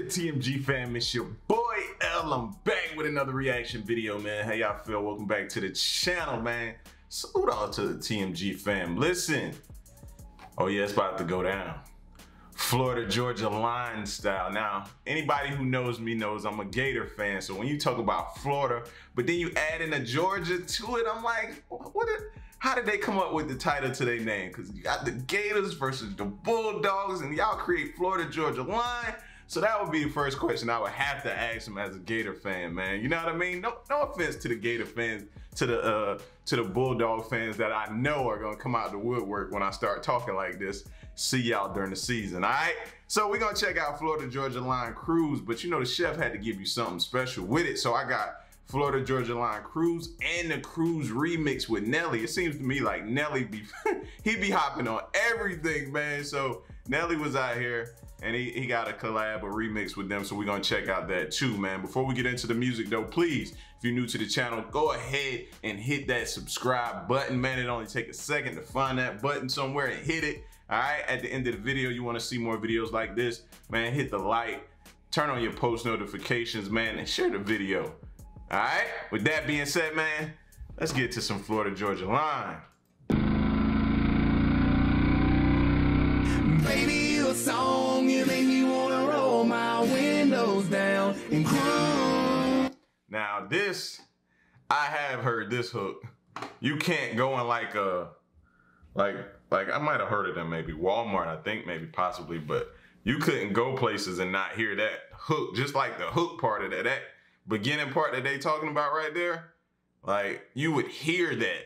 good, TMG fam? It's your boy L. I'm back with another reaction video, man. How y'all feel? Welcome back to the channel, man. Salute all to the TMG fam. Listen. Oh yeah, it's about to go down. Florida, Georgia line style. Now, anybody who knows me knows I'm a Gator fan. So when you talk about Florida, but then you add in a Georgia to it, I'm like, how did they come up with the title to their name? Because you got the Gators versus the Bulldogs, and y'all create Florida, Georgia line. So that would be the first question I would have to ask them as a Gator fan, man. You know what I mean? No offense to the Gator fans, to the Bulldog fans that I know are gonna come out the woodwork when I start talking like this. See y'all during the season, all right? So we're gonna check out Florida, Georgia line cruise, but you know the chef had to give you something special with it. So I got Florida Georgia Line Cruise and the Cruise remix with Nelly. It seems to me like Nelly he be hopping on everything, man. So Nelly was out here and he got a collab, a remix with them. So we're gonna check out that too, man. Before we get into the music though, please, if you're new to the channel, go ahead and hit that subscribe button, man. It only takes a second to find that button somewhere and hit it. All right, at the end of the video, you wanna see more videos like this, man, hit the like, turn on your post notifications, man, and share the video. All right, with that being said, man, let's get to some Florida Georgia Line. Baby, you a song, you make me wanna roll my windows down and cruise. Now this, I have heard this hook. You can't go in like I might have heard of them, maybe Walmart, I think, maybe possibly, but you couldn't go places and not hear that hook, just like the hook part of that beginning part that they talking about right there, like you would hear that.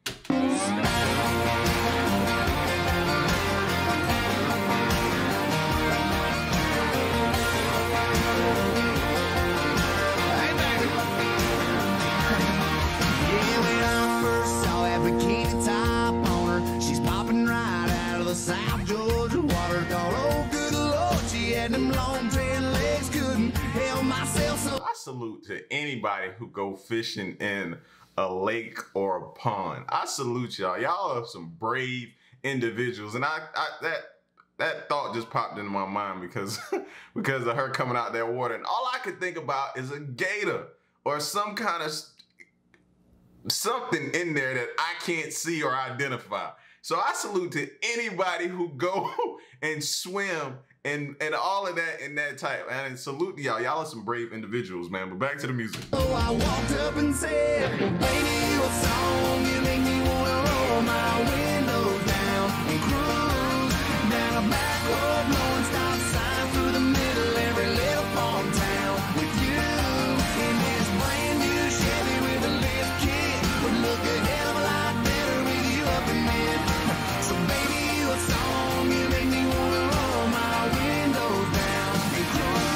Yeah, when I first saw that bikini top on her, she's popping right out of the South Georgia water. Thought, oh good Lord, she had them long tan legs, couldn't help myself. So I salute to anybody who go fishing in a lake or a pond. I salute y'all. Y'all are some brave individuals. And that thought just popped into my mind because because of her coming out that water. And all I could think about is a gator or some kind of something in there that I can't see or identify. So I salute to anybody who go and swim and all of that in that type. And salute to y'all. Y'all are some brave individuals, man. But back to the music. I walked up and said, baby, you a song, you make me wanna roll my windows down and cruise down a back road, blowing stop sign through the middle every little farm town with you in this brand new Chevy with a lift kit. Would look a hell of a lot better with you up in mid. So baby, you a song, you make me wanna roll my windows down and cruise.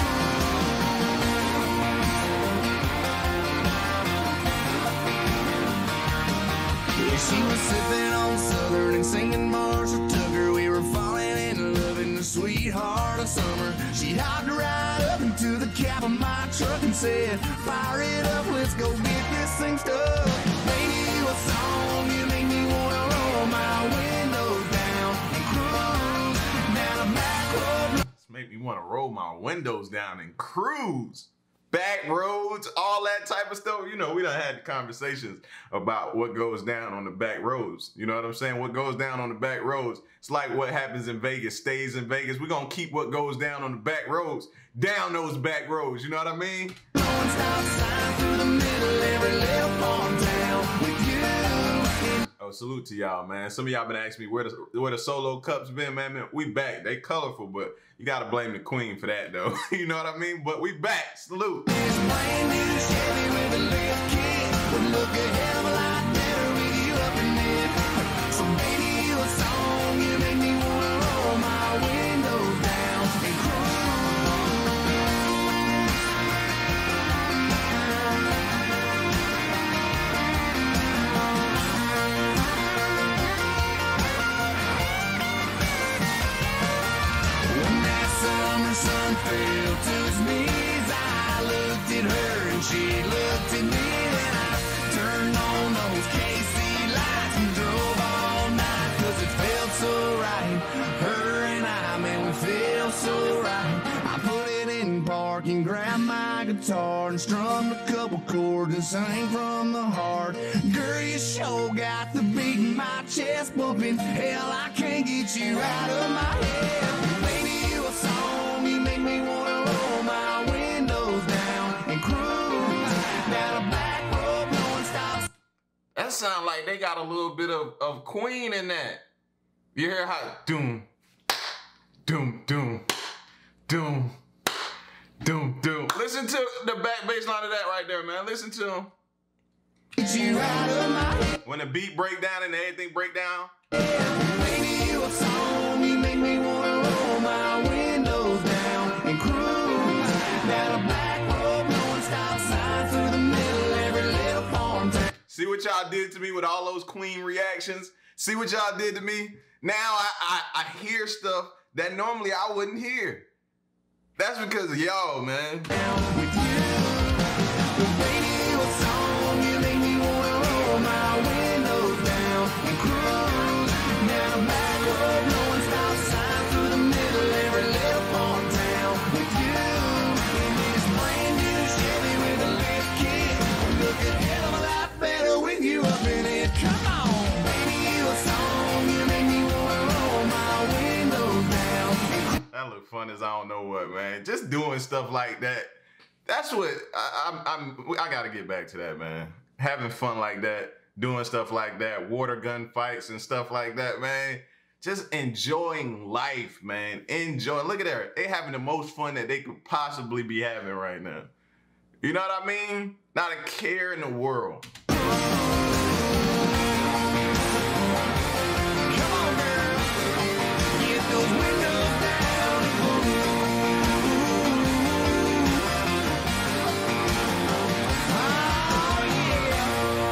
Yeah, she was sipping on Southern and singing Marshall Tucker. We were falling in love in the sweetheart of summer. She hopped right up into the cab of my truck and said, fire it up, let's go get this thing stuck. Baby, you a song, you make me wanna roll my windows down and cruise down a back road. This make me want to roll my windows down and cruise. Back roads, all that type of stuff. You know, we done had conversations about what goes down on the back roads. You know what I'm saying? What goes down on the back roads. It's like what happens in Vegas stays in Vegas. We're going to keep what goes down on the back roads down those back roads. You know what I mean? Oh, salute to y'all, man. Some of y'all been asking me where the solo cups been, man. We back. They colorful, but you gotta blame the queen for that, though. You know what I mean? But we back. Salute. This brand new Chevy with a lift kit would look a hell of a lot better with you up in it. So baby, you a song, you make me wanna roll my windows down and cruise. Sun fell to his knees. I looked at her and she looked at me, and I turned on those KC lights and drove all night, 'cause it felt so right. Her and I, man, we felt so right. I put it in park. my guitar and strum a couple chords and sing from the heart. Girl, you sure got the beat in my chest bumping. Hell, I can't get you out of my head. Baby, you a song, you make me wanna roll my windows down and cruise down a back road, no one stops. That sound like they got a little bit of Queen in that. You hear how doom, doom, doom, doom, doom, doom. Listen to the back bass line of that right there, man. Listen to him. Get you out of my head. When the beat break down and everything break down. Baby, you a song, you make me wanna roll my windows down and cruise down a back road, no one stop sign through the middle, every little farm town. See what y'all did to me with all those Queen reactions? See what y'all did to me? Now I hear stuff that normally I wouldn't hear. That's because of y'all, man. Down with you. Baby, you a song, you make me wanna roll my windows down and cruise down a back road, no one stop sign through the middle, every little farm town with you. In this brand new Chevy with a lift kit, look a hell of a lot better with you up in it. Come on, baby, you a song, you make me wanna roll my windows down. That look fun as I don't know what, man. Just doing stuff like that. That's what I gotta get back to that, man. Having fun like that, doing stuff like that, water gun fights and stuff like that, man. Just enjoying life, man. Enjoy. Look at that. They having the most fun that they could possibly be having right now. You know what I mean? Not a care in the world. Come on, girl, get those windows down. Oh, yeah.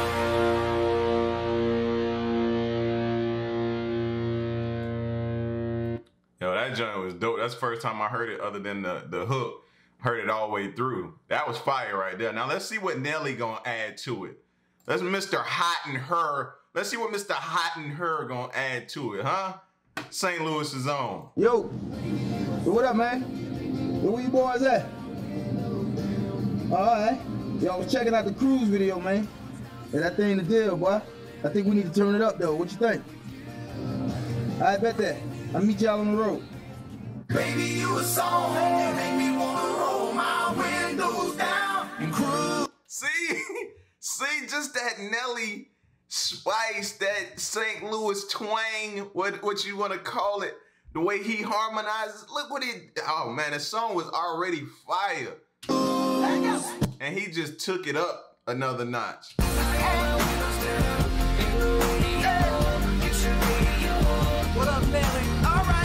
Yo, that joint was dope. That's the first time I heard it other than the hook. Heard it all the way through. That was fire right there. Now let's see what Nelly gonna add to it. Let's Mr. Hot and Her. Let's see what Mr. Hot and Her gonna add to it, huh? St. Louis's own. Yo, what up, man? Where you boys at? All right. Yo, I was checking out the cruise video, man. Yeah, that thing the deal, boy. I think we need to turn it up, though. What you think? I bet that. I'll meet y'all on the road. Baby, you a song, you make me wanna roll my windows down and cruise. See, just that Nelly spice, that St. Louis twang, what you want to call it, the way he harmonizes. Look what he, oh man, the song was already fire. And he just took it up another notch. What up, Nelly? All right.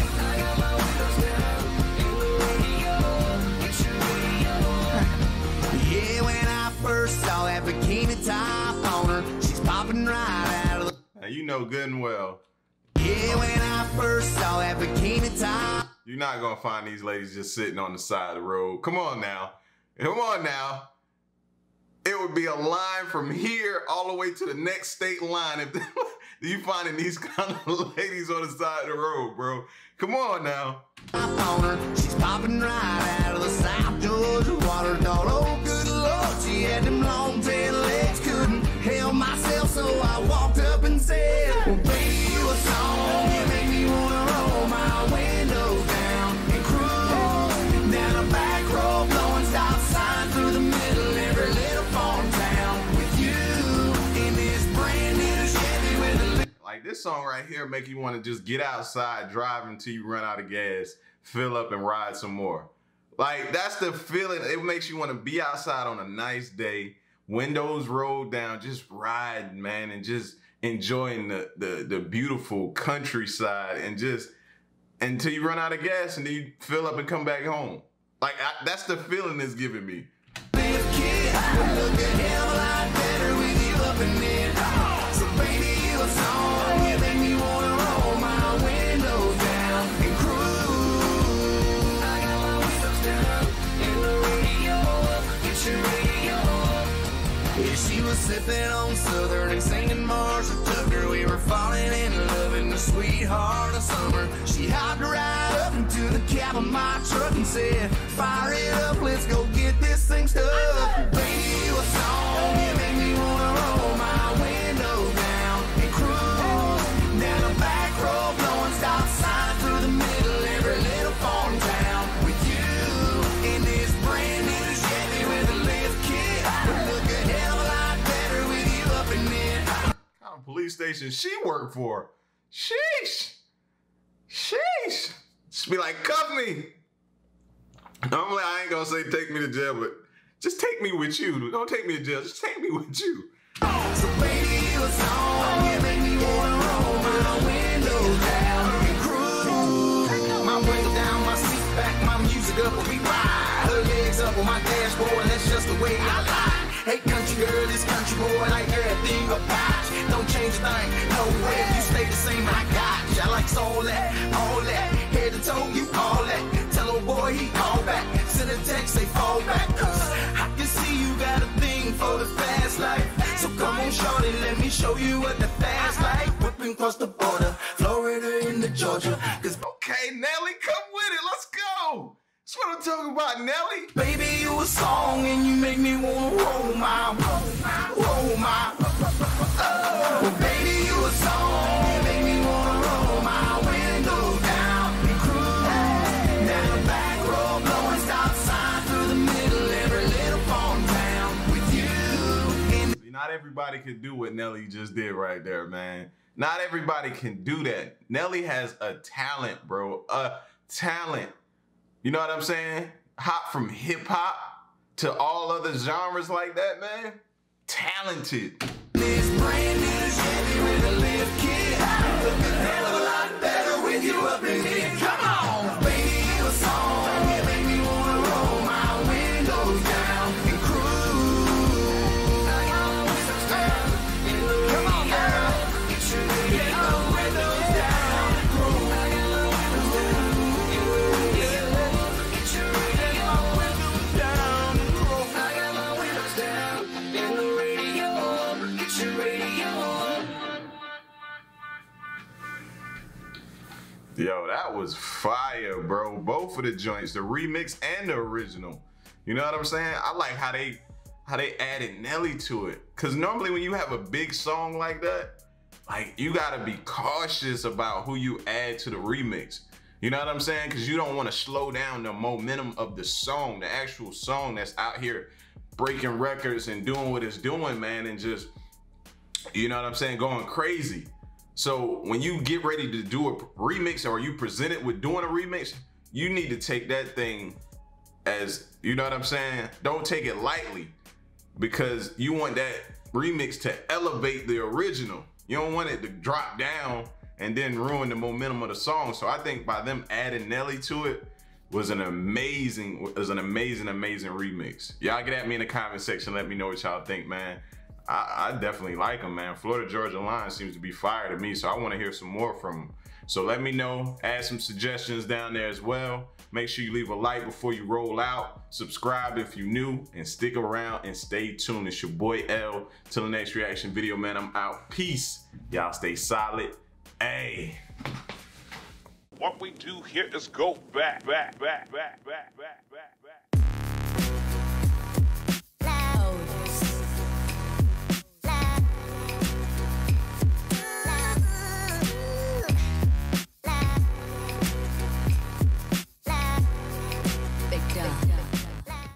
Yeah, when I first saw that bikini top on her, she's popping right out of the... Now you know good and well. Yeah, when I first saw that bikini top... You're not gonna find these ladies just sitting on the side of the road. Come on now. Come on now. It would be a line from here all the way to the next state line if you finding these kind of ladies on the side of the road, bro. Come on now. on her, she's popping right out of the South Georgia water dog. Oh, good Lord, she had them long tail legs, couldn't help myself, so I walked up and said, well, baby, you a song, you make me wanna roll my windows down and cruise down a back road, blowing stop signs through the middle, every little farm town with you in this brand new Chevy with a... Like this song right here make you want to just get outside, drive until you run out of gas, fill up and ride some more. Like that's the feeling. It makes you want to be outside on a nice day, windows rolled down, just riding, man, and just enjoying the beautiful countryside and just until you run out of gas and then you fill up and come back home. Like that's the feeling it's giving me. She was sipping on Southern and singing Marshall Tucker. We were falling in love in the sweetheart of summer. She hopped right up into the cab of my truck and said, fire it up, let's go get this thing started. tough. Baby, you a song, you make me wanna roll my windows down and cruise down a back road, blowing stop signs through the middle, every little farm town with you in this brand new Chevy with a lift kit. Would look a hell of a lot better with you up in there. What kind of police station she work for? Sheesh. Sheesh. Just be like, cuff me. Normally, I ain't gonna say take me to jail, but just take me with you. Don't take me to jail. Just take me with you. So baby, you a song, you make me wanna roll my windows down and cruise. My window down, my seat back, my music up, and we ride. Her legs up on my dashboard, that's just the way I lie. Hey country girl, this country boy, like everything about you. Don't change a thing, no way, you stay the same, I got you. I like all that, head to toe, you all that. Tell old boy he call back, send a text, say fall back. Cause I can see you got a thing for the fast life. So come on shorty, let me show you what the fast life. Whipping across the border, Florida into Georgia. Cause Okay, Nelly, come with it. Let's go. That's what I'm talking about, Nelly. baby, you a song and you make me wanna roll my. Oh, baby, you a song, you make me wanna roll my windows down and cruise down the back road, blowing stop signs through the middle, every little farm town with you. See, not everybody can do what Nelly just did right there, man. Not everybody can do that. Nelly has a talent, bro. A talent. You know what I'm saying? Hop from hip hop to all other genres like that, man. Talented. This brand new Chevy with a lift kit, look a hell of a lot better with you up in here. Come on, baby, you a song, you make me wanna roll my windows down and cruise. Come on, girl, get your windows down and cruise. Get your windows down and cruise. I got my windows down in the radio. Get your radio on. Yo, that was fire, bro. Both of the joints, the remix and the original. You know what I'm saying? I like how they added Nelly to it. Cause normally when you have a big song like that, like you gotta be cautious about who you add to the remix. You know what I'm saying? Cause you don't wanna slow down the momentum of the song, the actual song that's out here breaking records and doing what it's doing, man, and just, you know what I'm saying, going crazy. So when you get ready to do a remix or you present it with doing a remix, you need to take that thing as, you know what I'm saying? Don't take it lightly because you want that remix to elevate the original. You don't want it to drop down and then ruin the momentum of the song. So I think by them adding Nelly to it was an amazing remix. Y'all get at me in the comment section. Let me know what y'all think, man. I definitely like them, man. Florida Georgia line seems to be fire to me, so I want to hear some more from them. So let me know, add some suggestions down there as well. Make sure you leave a like before you roll out. Subscribe if you're new, and stick around and stay tuned. It's your boy L. Till the next reaction video, man, I'm out. Peace. Y'all stay solid. Hey. What we do here is go back.